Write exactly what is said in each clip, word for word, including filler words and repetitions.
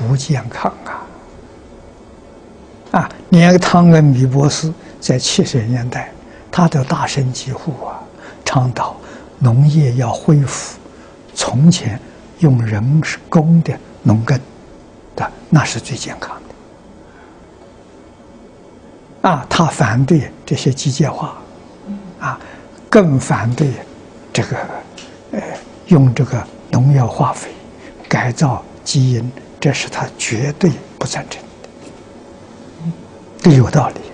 不健康啊！啊，连汤恩比博士在七十年代，他都大声疾呼啊，倡导农业要恢复从前用人工的农耕的，那是最健康的。啊，他反对这些机械化，啊，更反对这个呃用这个农药化肥改造基因，这是他绝对不赞成的。这有道理。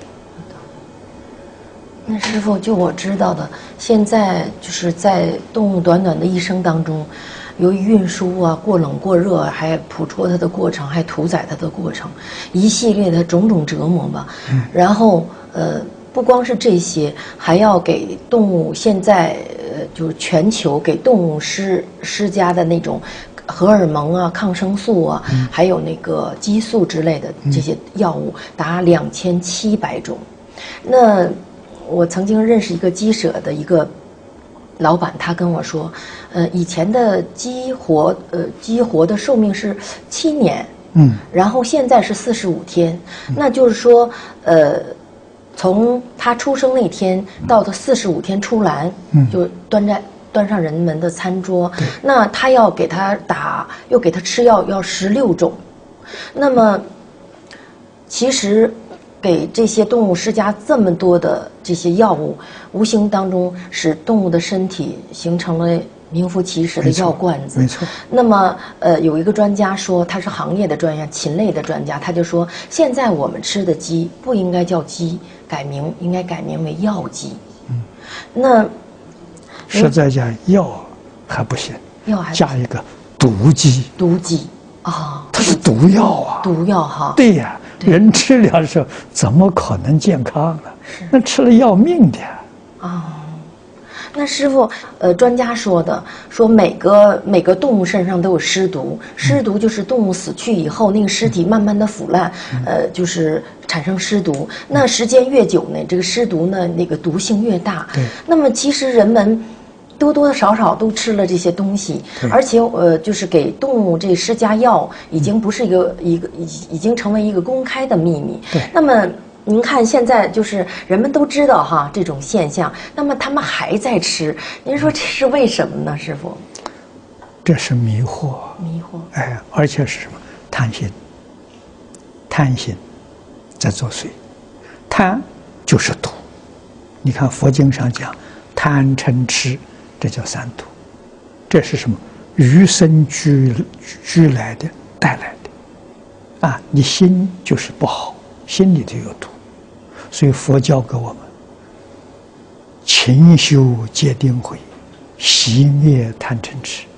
那师父，就我知道的，现在就是在动物短短的一生当中，由于运输啊、过冷过热，还捕捉它的过程，还屠宰它的过程，一系列的种种折磨吧。嗯、然后呃，不光是这些，还要给动物现在呃，就是全球给动物施施加的那种荷尔蒙啊、抗生素啊，嗯、还有那个激素之类的这些药物，达两千七百种。那我曾经认识一个鸡舍的一个老板，他跟我说，呃，以前的鸡活，呃，鸡活的寿命是七年，嗯，然后现在是四十五天，嗯、那就是说，呃，从他出生那天到他四十五天出栏，嗯，就端在端上人们的餐桌，那他要给他打，又给他吃药，要十六种，那么其实给这些动物施加这么多的这些药物，无形当中使动物的身体形成了名副其实的药罐子。 没错。 那么，呃，有一个专家说，他是行业的专家，禽类的专家，他就说，现在我们吃的鸡不应该叫鸡，改名应该改名为药鸡。嗯。那实在讲药还不行， 药还加一个毒鸡。 毒鸡啊， 它是毒药啊。 毒药哈。 对呀。人吃了的时候，怎么可能健康呢？那吃了要命的哦，那师父，呃，专家说的，说每个每个动物身上都有尸毒，尸毒就是动物死去以后，那个尸体慢慢的腐烂，嗯、呃，就是产生尸毒。那时间越久呢，这个尸毒呢，那个毒性越大。 对。 那么其实人们多多少少都吃了这些东西，而且呃，就是给动物这施加药，已经不是一个、嗯、一个已已经成为一个公开的秘密。 对。 那么您看现在就是人们都知道哈这种现象，那么他们还在吃，您说这是为什么呢，师父？ 这是迷惑。 迷惑。 哎，而且是什么？贪心。贪心在作祟，贪就是毒。你看佛经上讲，贪嗔痴。这叫三毒，这是什么？与生俱俱来的带来的，啊，你心就是不好，心里头有毒，所以佛教给我们勤修戒定慧，熄灭贪嗔痴。